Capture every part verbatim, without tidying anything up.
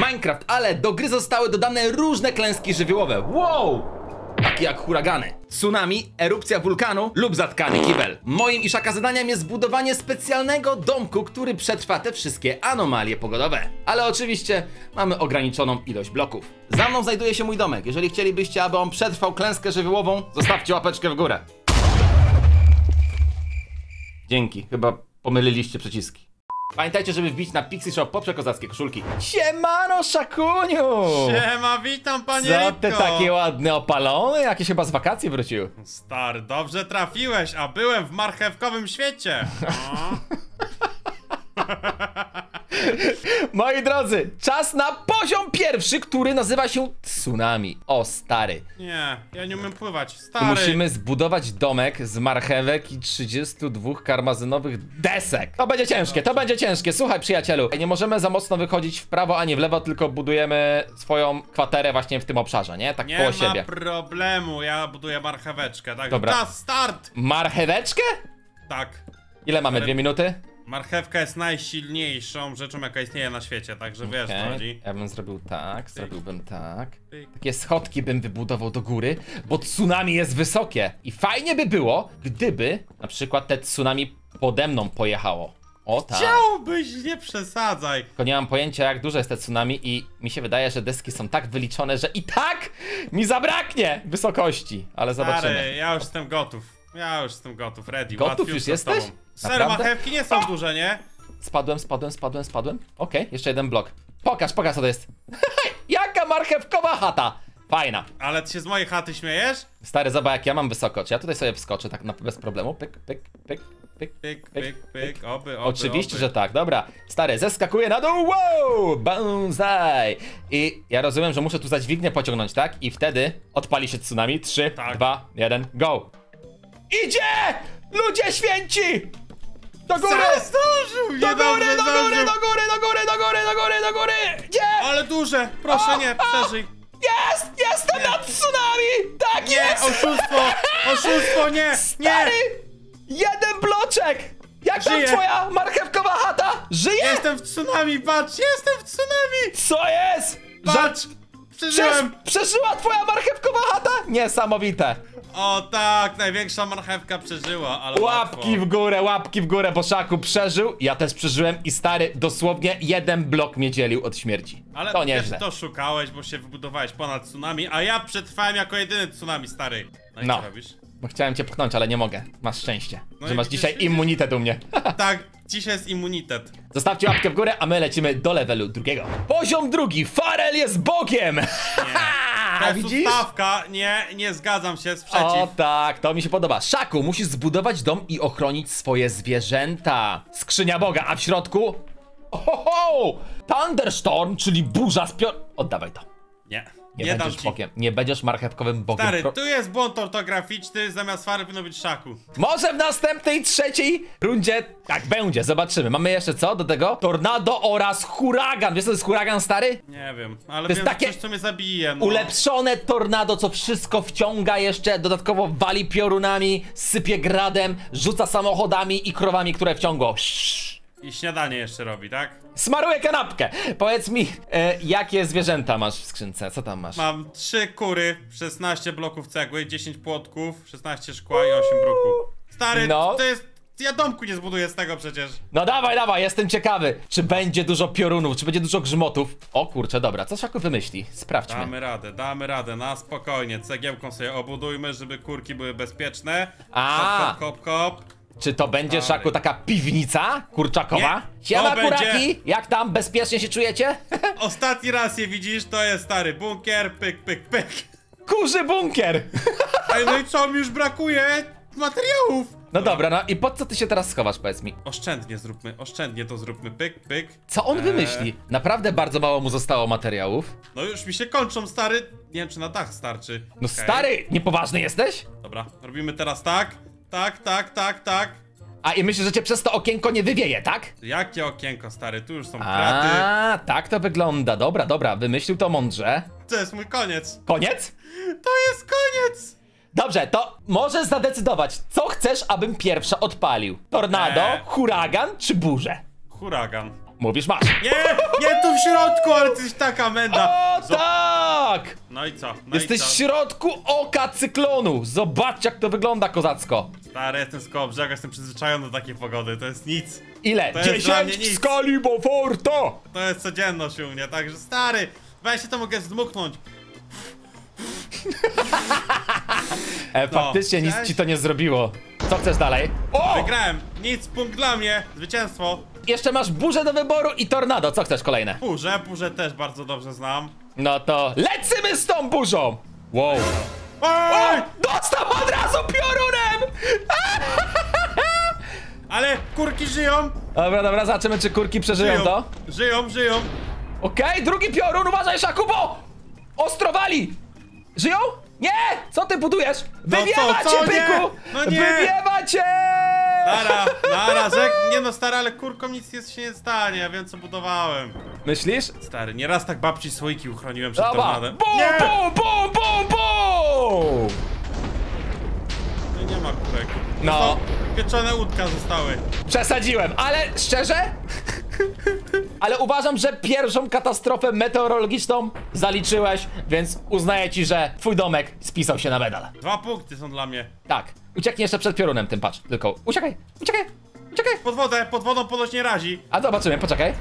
Minecraft, ale do gry zostały dodane różne klęski żywiołowe. Wow! Takie jak huragany, tsunami, erupcja wulkanu lub zatkany kibel. Moim i Szaka zadaniem jest zbudowanie specjalnego domku, który przetrwa te wszystkie anomalie pogodowe. Ale oczywiście mamy ograniczoną ilość bloków. Za mną znajduje się mój domek. Jeżeli chcielibyście, aby on przetrwał klęskę żywiołową, zostawcie łapeczkę w górę. Dzięki, chyba pomyliliście przyciski. Pamiętajcie, żeby wbić na Pixie Shop po przekozackie koszulki. Siemano, Szakuniu! Siema, witam, panie Co Rybko. ty taki ładny, opalony? Jakieś chyba z wakacji wrócił. Stary, dobrze trafiłeś, a byłem w marchewkowym świecie. O. Moi drodzy, czas na poziom pierwszy, który nazywa się tsunami. O, stary. Nie, ja nie umiem pływać, I stary. musimy zbudować domek z marchewek i trzydziestu dwóch karmazynowych desek. To będzie ciężkie, to będzie ciężkie. Słuchaj, przyjacielu, nie możemy za mocno wychodzić w prawo ani w lewo, tylko budujemy swoją kwaterę właśnie w tym obszarze, nie? Tak nie koło ma siebie. problemu, ja buduję marcheweczkę, tak? Dobra. Czas, start! Marcheweczkę? Tak. Ile mamy? Ale- Dwie minuty? Marchewka jest najsilniejszą rzeczą, jaka istnieje na świecie, także wiesz, co Okej, chodzi. ja bym zrobił tak, zrobiłbym tak. Pyk. Takie schodki bym wybudował do góry, bo tsunami jest wysokie. I fajnie by było, gdyby na przykład te tsunami pode mną pojechało. O tak. Chciałbyś, nie przesadzaj. Tylko nie mam pojęcia, jak duże jest te tsunami i mi się wydaje, że deski są tak wyliczone, że i tak mi zabraknie wysokości. Ale zobaczymy. Stary, ja już jestem gotów. Ja już jestem gotów, ready. Gotów łatwiej już z jesteś? tobą. Serio, Naprawdę? marchewki nie są duże, nie? Spadłem, spadłem, spadłem, spadłem. Okej, jeszcze jeden blok. Pokaż, pokaż co to jest. Jaka marchewkowa chata. Fajna. Ale ty się z mojej chaty śmiejesz? Stary, zobacz jak ja mam wysoko. Czy ja tutaj sobie wskoczę tak na, bez problemu? Pyk, pyk, pyk, pyk. Pyk, pyk, pyk, oby, oby, Oczywiście, oby. że tak, dobra. Stary, zeskakuję na dół, wow, bonsai. I ja rozumiem, że muszę tu za dźwignię pociągnąć, tak? I wtedy odpali się tsunami. trzy, Tak. dwa, jeden, go. Idzie! Ludzie święci! Do góry! Co? Zdążył! Do Nie góry, dobrze do góry, zdążył. do góry, do góry, do góry, do góry, do góry! Nie! Ale duże! Proszę O, nie, o! przeżyj! Jest! Jestem nad tsunami! Tak Nie, jest! oszustwo! Oszustwo, nie! Stary! Nie! Jeden bloczek! Jak tam Żyję. twoja marchewkowa chata? Żyje? Jestem w tsunami, patrz! Jestem w tsunami! Co jest? Patrz! Przeż, Przeżyłem! przeżyła twoja marchewkowa chata? Niesamowite. O tak, największa marchewka przeżyła, ale Łapki w górę, łapki w górę, bo Szaku przeżył, ja też przeżyłem i stary, dosłownie jeden blok mnie dzielił od śmierci. Ale To wiesz, nieźle. to szukałeś, bo się wybudowałeś ponad tsunami, a ja przetrwałem jako jedyny tsunami, stary. No i No. co robisz? Bo chciałem cię pchnąć, ale nie mogę. Masz szczęście, No że i masz widzisz, dzisiaj widzisz? immunitet u mnie. Tak, dzisiaj jest immunitet. Zostawcie łapkę w górę, a my lecimy do levelu drugiego. Poziom drugi, Farel jest bogiem! To A jest widzisz? ustawka, nie, nie zgadzam się, O sprzeciw. tak, to mi się podoba. Szaku, musisz zbudować dom i ochronić swoje zwierzęta. Skrzynia Boga, a w środku... Ohoho! Thunderstorm, czyli burza z pior... Oddawaj to. Nie, Nie, nie, dam będziesz ci. bogiem. Nie będziesz marchewkowym bogiem. Stary, Pro- tu jest błąd ortograficzny, zamiast fary powinno być szaku. Może w następnej, trzeciej rundzie tak będzie, zobaczymy. Mamy jeszcze co do tego? Tornado oraz huragan. Wiesz co to jest huragan, stary? Nie wiem, ale To jest wiem, takie że coś, co mnie zabije, no. Ulepszone tornado, co wszystko wciąga jeszcze, dodatkowo wali piorunami, sypie gradem, rzuca samochodami i krowami, które wciągło. I śniadanie jeszcze robi, tak? Smaruję kanapkę. Powiedz mi, e, jakie zwierzęta masz w skrzynce? Co tam masz? Mam trzy kury, szesnaście bloków cegły, dziesięć płotków, szesnaście szkła i osiem bruku. Stary, No. to jest... Ja domku nie zbuduję z tego przecież. No dawaj, dawaj, jestem ciekawy. Czy będzie dużo piorunów, czy będzie dużo grzmotów? O kurczę, dobra, co Szaku wymyśli? Sprawdźmy. Damy radę, damy radę, na spokojnie. Cegiełką sobie obudujmy, żeby kurki były bezpieczne. A. Kop, kop, kop, kop. Czy to będzie, Stary. Szaku, taka piwnica kurczakowa? Nie, Siema, to będzie- kuraki! Jak tam? Bezpiecznie się czujecie? Ostatni raz je widzisz, to jest stary bunkier, pyk, pyk, pyk. Kurzy bunkier! Ej, no i co, mi już brakuje materiałów. No dobra, no i po co ty się teraz schowasz, powiedz mi? Oszczędnie zróbmy, oszczędnie to zróbmy, pyk, pyk. Co on Eee. wymyśli? Naprawdę bardzo mało mu zostało materiałów. No już mi się kończą, stary. Nie wiem, czy na dach starczy. No Okej. stary, niepoważny jesteś? Dobra, robimy teraz tak. Tak, tak, tak, tak. A i myślisz, że cię przez to okienko nie wywieje, tak? Jakie okienko, stary, tu już są kraty. A, tak to wygląda. Dobra, dobra, wymyślił to mądrze. To jest mój koniec. Koniec? To jest koniec. Dobrze, to możesz zadecydować, co chcesz, abym pierwsza odpalił. Tornado, Eee. huragan czy burzę? Huragan. Mówisz masz. Nie, nie, tu w środku, ale ty jesteś taka menda. O Zo- tak! No i co? No Jesteś i w co? środku oka cyklonu. Zobaczcie, jak to wygląda kozacko. Stary, jestem z koło brzegu, jestem przyzwyczajony do takiej pogody, to jest nic. Ile? To jest dla mnie dziesięć w nic. skali Beauforta! To jest codzienność u mnie, także stary, weź się to mogę zdmuchnąć. E, faktycznie nic cześć. ci to nie zrobiło. Co chcesz dalej? O! Wygrałem, nic, punkt dla mnie, zwycięstwo. Jeszcze masz burzę do wyboru i tornado. Co chcesz kolejne? Burzę, burzę też bardzo dobrze znam. No to lecimy z tą burzą! Wow. Oj! Dostał od razu piorunem! Ale kurki żyją! Dobra, dobra, zobaczymy, czy kurki przeżyją Żyją, to. żyją, żyją. Okej, drugi piorun, uważaj, Szakubo! Ostrowali! Żyją? Nie! Co ty budujesz? Wywiewa co, cię, co? Nie! byku! No nie! Wywiewa cię! Nara, nara, że... Nie no stary, ale kurkom nic nie- się nie stanie, ja wiem co budowałem. Myślisz? Stary, nieraz tak babci słoiki uchroniłem przed Dobra. tornadem. Bum, Nie! bum, bum, bum, bum! No nie ma kurek. No. To pieczone łódka zostały. Przesadziłem, ale szczerze? Ale uważam, że pierwszą katastrofę meteorologiczną zaliczyłeś, więc uznaję ci, że twój domek spisał się na medal. Dwa punkty są dla mnie. Tak, ucieknij jeszcze przed piorunem tym, patrz, tylko uciekaj, uciekaj, uciekaj. Pod wodę, pod wodą ponoć nie razi. A zobaczymy, poczekaj.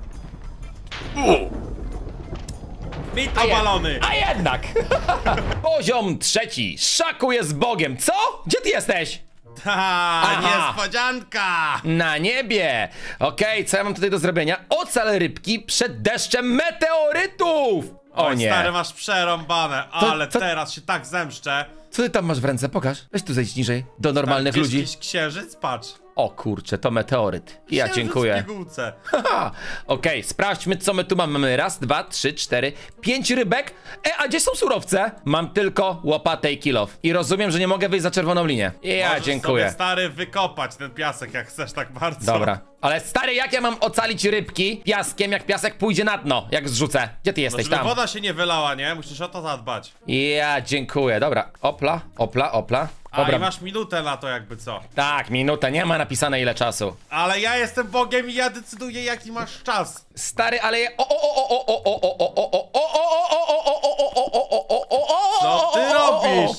Mit A, je- obalony. a jednak! Poziom trzeci, Szaku jest Bogiem, co? Gdzie ty jesteś? Ha, Aha. niespodzianka. Na niebie! Okej, co ja mam tutaj do zrobienia? Ocal rybki przed deszczem meteorytów! O Oj, nie! stary, masz przerąbane, To- ale to- teraz się tak zemszczę. Co ty tam masz w ręce? Pokaż. Weź tu zejść niżej. Do normalnych Gdzieś ludzi. jakiś księżyc, patrz. O kurczę, to meteoryt. Ja Księżyc dziękuję. w pigułce. Haha. Okej, sprawdźmy, co my tu mamy. Mamy raz, dwa, trzy, cztery, pięć rybek. E, a gdzie są surowce? Mam tylko łopatę i kilof. I rozumiem, że nie mogę wyjść za czerwoną linię. Ja Możesz dziękuję. sobie, stary, wykopać ten piasek, jak chcesz tak bardzo. Dobra. Ale stary, jak ja mam ocalić rybki piaskiem, jak piasek pójdzie na dno, jak zrzucę? Gdzie ty No, jesteś żeby tam? woda się nie wylała, nie? Musisz o to zadbać. Ja dziękuję. Dobra. Opla, opla, opla. A Dobra. i masz minutę na to jakby co. Tak, minutę, nie ma napisane ile czasu. Ale ja jestem Bogiem i ja decyduję jaki masz czas. Stary, ale ja... O, o, o, o, o, o, o, o, o, o, o, o, Co ty robisz?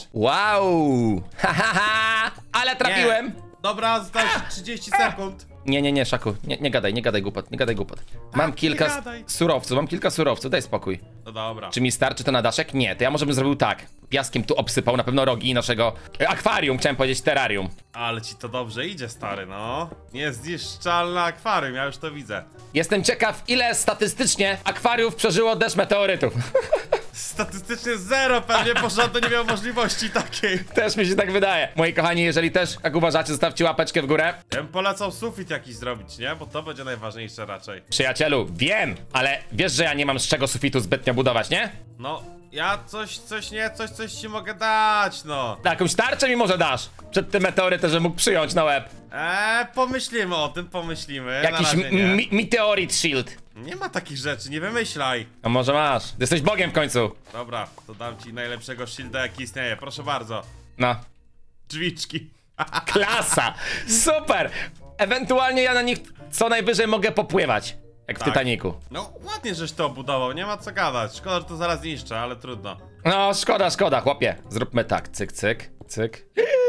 Wow! Ha, ha, ha! Ale trafiłem! Nie. Dobra, zostało ci trzydzieści sekund. Nie, nie, nie, Szaku, nie, nie gadaj, nie gadaj głupot, nie gadaj głupot. Mam nie kilka s- gadaj. surowców, mam kilka surowców, daj spokój. No dobra. Czy mi starczy to na daszek? Nie, to ja może bym zrobił tak. Piaskiem tu obsypał na pewno rogi naszego akwarium, chciałem powiedzieć terrarium. Ale ci to dobrze idzie, stary, no. Niezniszczalne akwarium, ja już to widzę. Jestem ciekaw, ile statystycznie akwariów przeżyło deszcz meteorytów. Statystycznie zero, pewnie porządek nie miał możliwości takiej. Też mi się tak wydaje. Moi kochani, jeżeli też, jak uważacie, zostawcie łapeczkę w górę. Ja bym polecał sufit jakiś zrobić, nie? Bo to będzie najważniejsze raczej. Przyjacielu, wiem, ale wiesz, że ja nie mam z czego sufitu zbytnio budować, nie? No, ja coś, coś nie, coś, coś ci mogę dać, no. Jakąś tarczę mi może dasz przed tym meteorytem, że mógł przyjąć na łeb. Eee, pomyślimy o tym, pomyślimy. Jakiś Na razie nie. mi- meteorit shield. Nie ma takich rzeczy, nie wymyślaj. A może masz? Jesteś Bogiem w końcu. Dobra, to dam ci najlepszego shielda jaki istnieje, proszę bardzo. No. Drzwiczki. Klasa! Super! Ewentualnie ja na nich co najwyżej mogę popływać. Jak w Tak. Titaniku. No, ładnie żeś to obudował, nie ma co gadać. Szkoda, że to zaraz niszczę, ale trudno. No, szkoda, szkoda, chłopie. Zróbmy tak, cyk, cyk, cyk.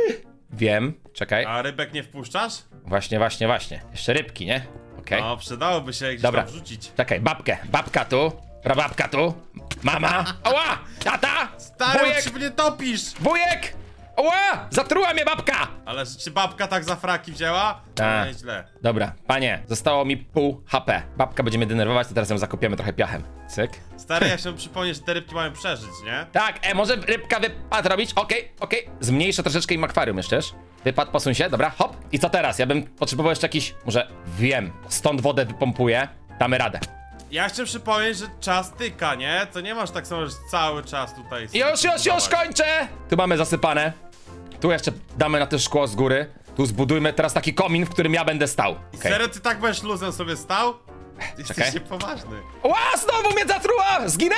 Wiem, czekaj. A rybek nie wpuszczasz? Właśnie, właśnie, właśnie. Jeszcze rybki, nie? Okej. No, przydałoby się gdzieś Dobra. tam wrzucić. Czekaj, babkę, babka tu, prababka tu, mama, ała, tata, Stary, wujek, czy mnie topisz? wujek, ała, zatruła mnie babka. Ale że czy babka tak za fraki wzięła? Tak. No, nieźle. Dobra, panie, zostało mi pół H P. Babka będzie mnie denerwować, to teraz ją zakopiemy trochę piachem. Cyk. Stary, ja się przypomnieć, że te rybki mają przeżyć, nie? Tak, e, może rybka wypad robić? Okej, okej. Zmniejszę troszeczkę im akwarium jeszcze. Wypad, posuń się, dobra, hop. I co teraz? Ja bym potrzebował jeszcze jakiś, może wiem, stąd wodę wypompuję, damy radę. Ja chcę przypomnieć, że czas tyka, nie? To nie masz tak samo, że cały czas tutaj... sobie Już, już, już budować. kończę! Tu mamy zasypane. Tu jeszcze damy na to szkło z góry. Tu zbudujmy teraz taki komin, w którym ja będę stał. Okej. Serio, ty tak będziesz luzem sobie stał? Ty Czekaj. jesteś niepoważny. Ła, znowu mnie zatruła! Zginę?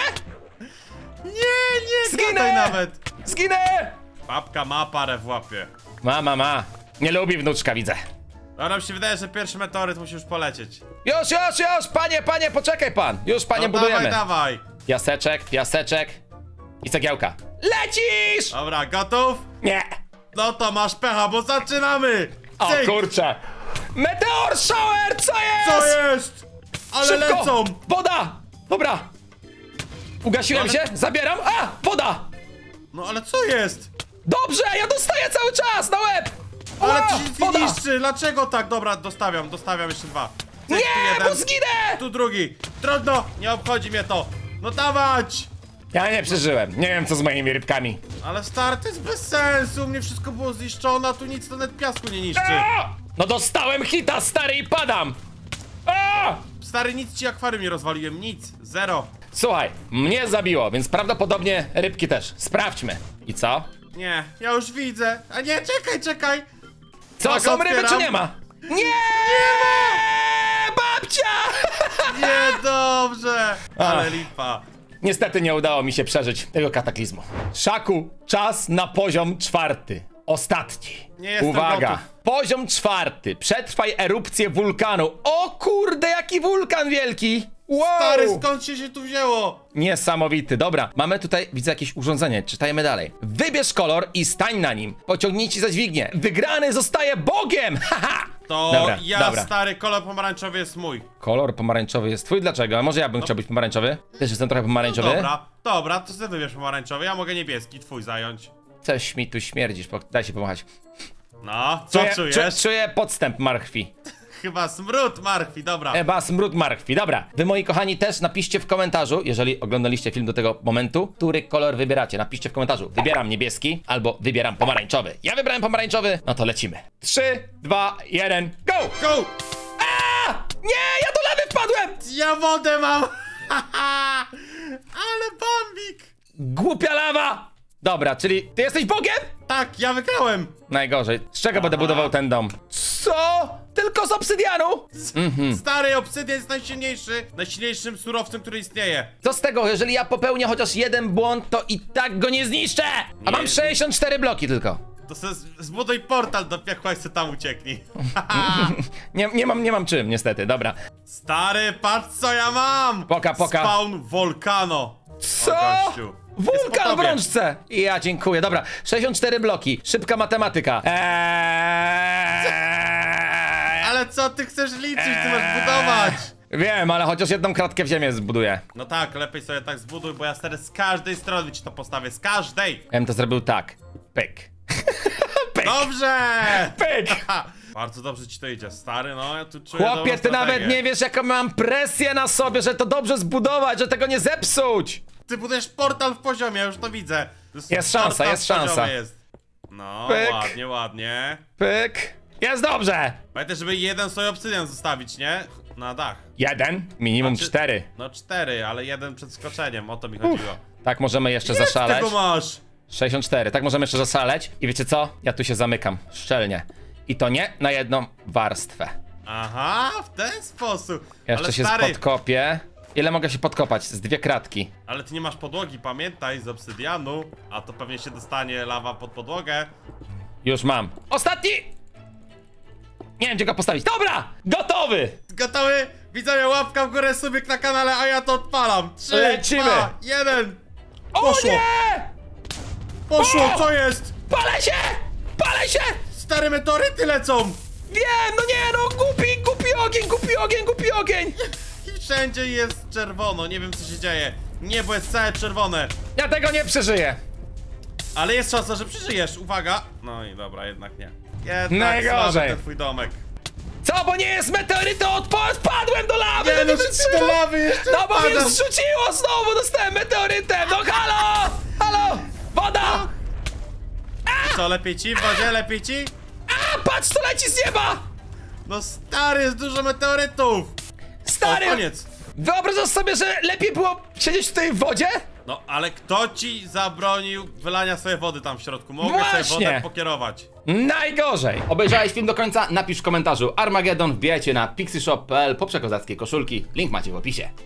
Nie, nie, Zginę! gadaj nawet. Zginę! Babka ma parę w łapie. Ma, ma, ma. Nie lubi wnuczka, widzę. Dobra, mi się wydaje, że pierwszy meteoryt musi już polecieć. Już, już, już! Panie, panie, poczekaj pan! Już, panie, No budujemy. dawaj, dawaj. Piaseczek, piaseczek i cegiełka. Lecisz! Dobra, gotów? Nie! No to masz pecha, bo zaczynamy! O Cyk. kurczę! Meteor shower, co jest? Co jest? Ale Szybko! lecą! Woda! Dobra! Ugasiłem Ale- się, zabieram. A! Woda! No ale co jest? Dobrze, ja dostaję cały czas na łeb! Ale Ła, ci nic woda! nie niszczy, dlaczego tak? Dobra, dostawiam, dostawiam jeszcze dwa. Cyk, tu Nie, jeden, bo zginę! tu drugi. Trudno, nie obchodzi mnie to. No dawać! Ja nie przeżyłem, nie wiem co z moimi rybkami. Ale stary, to jest bez sensu, u mnie wszystko było zniszczone, a tu nic, to nawet piasku nie niszczy. A! No dostałem hita, stary, i padam! A! Stary, nic ci akwarium nie rozwaliłem, nic, zero. Słuchaj, mnie zabiło, więc prawdopodobnie rybki też. Sprawdźmy. I co? Nie, ja już widzę. A nie, czekaj, czekaj. Co, Uwaga, są ryby otwieram. czy nie ma? Nie! Babcia! Niedobrze! Ale Ach. lipa. Niestety nie udało mi się przeżyć tego kataklizmu. Szaku, czas na poziom czwarty. Ostatni. Nie jestem Uwaga. gotów. Poziom czwarty. Przetrwaj erupcję wulkanu. O kurde, jaki wulkan wielki! Wow! Stary, skąd się się tu wzięło? Niesamowity. Dobra, mamy tutaj, widzę jakieś urządzenie. Czytajmy dalej. Wybierz kolor i stań na nim. Pociągnij ci za dźwignię. Wygrany zostaje Bogiem! Haha! To Dobra, ja, dobra. stary, kolor pomarańczowy jest mój. Kolor pomarańczowy jest twój. Dlaczego? A może ja bym chciał być pomarańczowy? Też jestem trochę pomarańczowy. No dobra, dobra, to ty wybierz pomarańczowy, ja mogę niebieski, twój zająć. Coś mi tu śmierdzisz. po- Daj się pomachać. No, co Czuję, czujesz? czu- czuję podstęp marchwi. Chyba smród marchwi, dobra. Chyba smród marchwi. Dobra. Wy, moi kochani, też napiszcie w komentarzu, jeżeli oglądaliście film do tego momentu, który kolor wybieracie. Napiszcie w komentarzu. Wybieram niebieski albo wybieram pomarańczowy. Ja wybrałem pomarańczowy, no to lecimy. trzy, dwa, jeden, go! Go! A! Nie, ja do lawy wpadłem! Ja wodę mam! Ale bambik! Głupia lawa! Dobra, czyli ty jesteś Bogiem? Tak, ja wygrałem! Najgorzej. Z czego będę Aha. budował ten dom? Co? Tylko z obsydianu? Mhm. Stary, obsydian jest najsilniejszy, najsilniejszym surowcem, który istnieje. Co z tego, jeżeli ja popełnię chociaż jeden błąd, to i tak go nie zniszczę! A mam Nie. sześćdziesiąt cztery bloki tylko. To se z- zbuduj portal do piekła i se tam ucieknij. Nie, nie mam, nie mam czym, niestety, dobra. Stary, patrz co ja mam! Poka, poka. Spawn Volcano. Co? O, gościu. Jest po Wulkan w tobie. rączce! Ja dziękuję, dobra. sześćdziesiąt cztery bloki, szybka matematyka. Eee... Ale co ty chcesz liczyć? Ty masz budować! Wiem, ale chociaż jedną kratkę w ziemię zbuduję. No tak, lepiej sobie tak zbuduj, bo ja stary z każdej strony ci to postawię, z każdej! Ja bym to zrobił tak. Pyk. Pyk. Dobrze! Pyk. Ha! Bardzo dobrze ci to idzie, stary, no ja tu czuję Chłopie, dobrą ty nawet strategię. nie wiesz, jaką mam presję na sobie, że to dobrze zbudować, że tego nie zepsuć. Ty budujesz portal w poziomie, ja już to widzę. To Jest szansa, portal jest w poziomie szansa. Jest. No, Pyk. ładnie, ładnie. Pyk. Jest dobrze. Pamiętaj, żeby jeden sobie obsydian zostawić, nie? Na dach. Jeden, minimum Znaczy- cztery. No cztery, ale jeden przed skoczeniem, o to mi chodziło. Tak możemy jeszcze Ile zaszaleć. tego masz? sześćdziesiąt cztery, tak możemy jeszcze zaszaleć. I wiecie co? Ja tu się zamykam, szczelnie. I to nie na jedną warstwę. Aha, w ten sposób. Jeszcze ale się stary, podkopię. Ile mogę się podkopać? Z dwie kratki. ale ty nie masz podłogi, pamiętaj, z obsydianu. A to pewnie się dostanie lawa pod podłogę. Już mam. Ostatni! Nie wiem, gdzie go postawić. Dobra! Gotowy! Gotowy? Widzowie, łapka w górę, subik na kanale, a ja to odpalam. Trzy, Lecimy. dwa, jeden. O Poszło. nie! Poszło, O! co jest? Palę się! Palę się! Stare meteoryty lecą! Wiem, no nie, no głupi, głupi ogień, głupi ogień, głupi ogień! I wszędzie jest czerwono, nie wiem co się dzieje. Niebo jest całe czerwone. Ja tego nie przeżyję. Ale jest szansa, że przeżyjesz, uwaga. No i dobra, jednak nie. Jednak Najgorzej. słaby ten twój domek. Co, bo nie jest meteorytu, odpa- spadłem do lawy! Nie no no, nie że ty do wytrzymam. lawy jeszcze No bo mnie wpadasz. zrzuciło znowu, dostałem meteorytem! No halo! Halo! Woda! Co, lepiej ci w wodzie, lepiej ci? A, patrz co leci z nieba! No stary, jest dużo meteorytów. Stary! O, koniec. Wyobrażasz sobie, że lepiej było siedzieć tutaj w wodzie? No, ale kto ci zabronił wylania sobie wody tam w środku? Mogę Właśnie. sobie wodę pokierować. Najgorzej! Obejrzałeś film do końca? Napisz w komentarzu Armageddon, wbijajcie na pixieshop kropka p l po przekozackie koszulki. Link macie w opisie.